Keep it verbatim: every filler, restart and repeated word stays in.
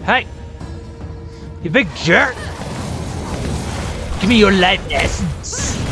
Hey! You big jerk! Give me your life essence!